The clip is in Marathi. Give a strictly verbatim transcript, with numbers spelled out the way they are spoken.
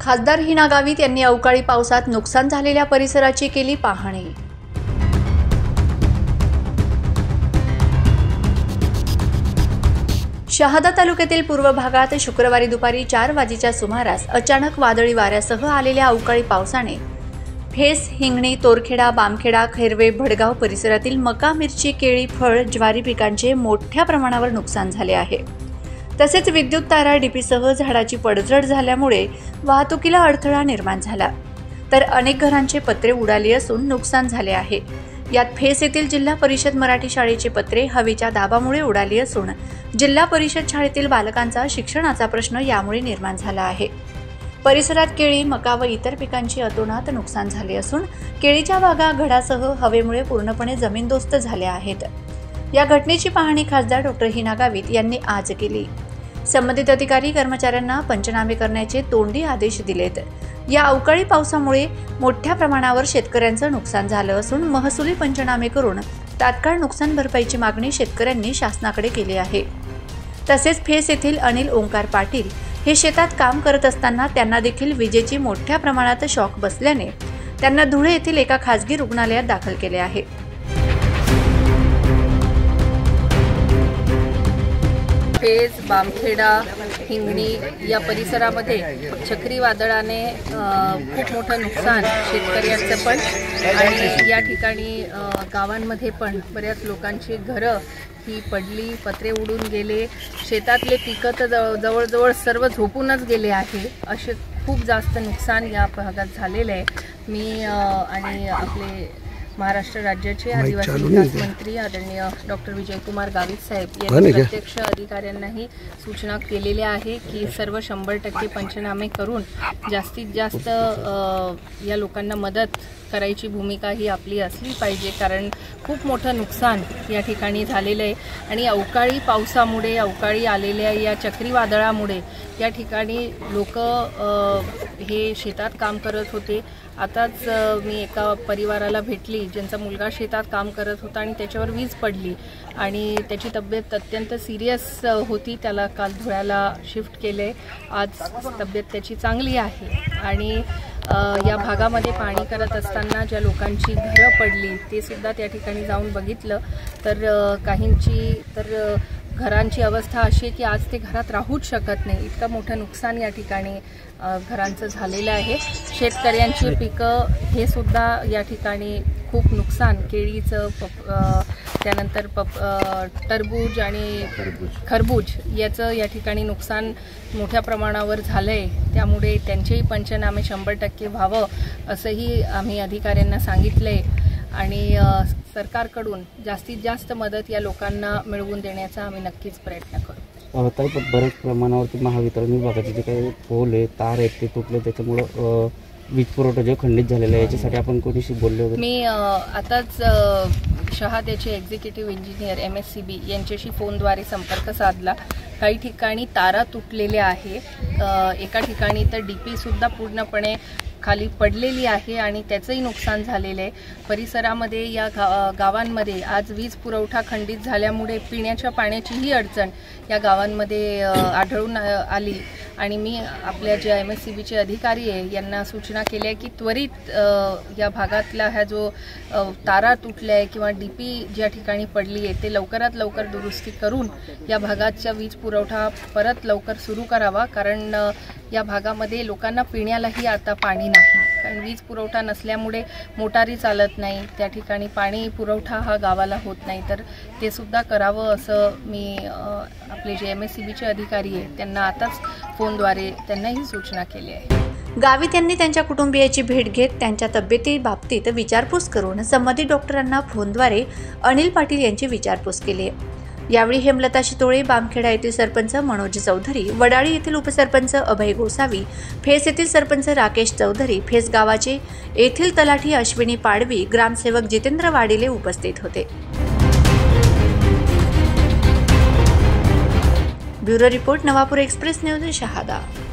खासदार हिना गावित यांनी अवकाळी पावसात नुकसान झालेल्या परिसराची केली पाहणी। शहादा तालुक्यातील पूर्व भागात शुक्रवारी दुपारी चार वाजेच्या सुमारास अचानक वादळी वाऱ्यासह आलेल्या अवकाळी पावसाने फेस, हिंगणी, तोरखेडा, बामखेडा, खैरवे, भडगाव परिसरातील मका, मिरची, केळी, फळ, ज्वारी पिकांचे मोठ्या प्रमाणावर नुकसान झाले आहे। तसेच विद्युत तारा, डीपीसह झाडाची पडझड झाल्यामुळे वाहतुकीला अडथळा निर्माण झाला, तर अनेक घरांचे पत्रे उडाली असून नुकसान झाले आहे। यात फेस येथील जिल्हा परिषद मराठी शाळेची पत्रे हवेच्या दाबामुळे उडाली असून जिल्हा परिषद शाळेतील बालकांचा शिक्षणाचा प्रश्न यामुळे निर्माण झाला आहे। परिसरात केळी, मका व इतर पिकांची अतोनात नुकसान झाले असून केळीच्या बागा घडासह हवेमुळे पूर्णपणे जमीनदोस्त झाल्या आहेत। या घटनेची पाहणी खासदार डॉक्टर हिना गावित यांनी आज केली। संबंधित अधिकारी कर्मचाऱ्यांना पंचनामे करण्याचे तोंडी आदेश दिलेत। या अवकाळी पावसामुळे मोठ्या प्रमाणावर शेतकऱ्यांचं नुकसान झालं असून महसुली पंचनामे करून तात्काळ नुकसान भरपाईची मागणी शेतकऱ्यांनी शासनाकडे केली आहे। तसेच फेस येथील अनिल ओंकार पाटील हे शेतात काम करत असताना त्यांना देखील विजेची मोठ्या प्रमाणात शॉक बसल्याने त्यांना धुळे येथील एका खासगी रुग्णालयात दाखल केले आहे। फेस, बामखेडा, हिंगणी या परिसरामध्ये चक्रीवादळाने खूप मोठं नुकसान शेतकऱ्यांचं पण आणि या ठिकाणी गावांमध्ये पण बऱ्याच लोकांची घरं ही पडली, पत्रे उडून गेले, शेतातले पिकं तर जवळजवळ सर्व झोपूनच गेले आहे। असे खूप जास्त नुकसान या भागात झालेले आहे। मी आणि आपले महाराष्ट्र राज्याचे आदिवासी विकास मंत्री आदरणीय डॉक्टर विजयकुमार गावित साहेब यांनी प्रत्यक्ष अधिकाऱ्यांनाही सूचना केलेल्या आहे की सर्व शंभर टक्के पंचनामे करून जास्तीत जास्त या लोकांना मदत करायची भूमिका ही आपली असली पाहिजे, कारण खूप मोठं नुकसान या ठिकाणी झालेलं आहे। आणि अवकाळी पावसामुळे, अवकाळी आलेल्या या चक्रीवादळामुळे या ठिकाणी लोक हे शेतात काम करत होते। आताच मी एका परिवाराला भेटली ज्यांचा मुलगा शेतात काम करत होता आणि त्याच्यावर वीज पडली आणि त्याची तब्येत अत्यंत सिरियस होती। त्याला काल धुळ्याला शिफ्ट केले, आज तब्येत त्याची चांगली आहे। आणि या भागामध्ये पाणी करत असताना ज्या लोकांची घरं पडली ते सुद्धा त्या ठिकाणी जाऊन बघितलं, तर काहींची तर घरांची अवस्था अशी आहे की आज ते घरात राहूच शकत नाही, इतकं मोठं नुकसान या ठिकाणी घरांचं झालेलं आहे। शेतकऱ्यांची पिकं हे सुद्धा या ठिकाणी खूप नुकसान, केळीचं, पप त्यानंतर पप टरबूज आणि खरबूज याचं या ठिकाणी नुकसान मोठ्या प्रमाणावर झालं आहे। त्यामुळे त्यांचेही पंचनामे शंभर टक्के व्हावं असंही आम्ही अधिकाऱ्यांना सांगितलं आहे आणि सरकारकडून जास्तीत जास्त मदत या लोकांना मिळवून देण्याचा आम्ही नक्कीच प्रयत्न करू। ताई, पण बऱ्याच प्रमाणावरती महावितरण विभागाचे जे काही पोल आहे, तार आहेत ते तुटले, त्याच्यामुळं वीज पुरवठा जो खंडित झालेला आहे याच्यासाठी आपण कोणीशी बोलले होते? मी आताच शहाद्याचे executive engineer M S C B यांच्याशी फोनद्वारे संपर्क साधला। काही ठिकाणी तारा तुटलेल्या आहे, एका ठिकाणी तर डी पी सुद्धा पूर्णपणे खाली पडलेली आहे आणि त्याचंही नुकसान झालेलं आहे। परिसरामध्ये या गा गावांमध्ये आज वीज पुरवठा खंडित झाल्यामुळे पिण्याच्या पाण्याचीही अडचण या गावांमध्ये आढळून आली आणि मी आपल्या ज्या एम एस सी बीचे अधिकारी आहे यांना सूचना केल्या की त्वरित या भागातला ह्या जो तारा तुटल्या आहे किंवा डी पी ज्या ठिकाणी पडली आहे ते लवकरात लवकर दुरुस्ती करून या भागाचा वीज पुरवठा परत लवकर सुरू करावा, कारण या भागामध्ये लोकांना पिण्यालाही आता पाणी नाही, कारण वीज पुरवठा नसल्यामुळे मोटारी चालत नाही, त्या ठिकाणी पाणी पुरवठा हा गावाला होत नाही, तर ते सुद्धा करावं असं मी आपले जे एम एस सी बीचे अधिकारी आहेत त्यांना आताच फोनद्वारे त्यांनाही सूचना केली आहे। गावित यांनी त्यांच्या कुटुंबियाची भेट घेत त्यांच्या तब्येतीबाबतीत विचारपूस करून संबंधित डॉक्टरांना फोनद्वारे अनिल पाटील यांची विचारपूस केली। यावेळी हेमलता शितोळे, बामखेडा येथील सरपंच मनोज चौधरी, वडाळी येथील उपसरपंच अभय गोसावी, फेस येथील सरपंच राकेश चौधरी, फेस गावाचे येथील तलाठी अश्विनी पाडवी, ग्रामसेवक जितेंद्र वाडिले उपस्थित होते। Bureau report, Navapur express news, Shahada.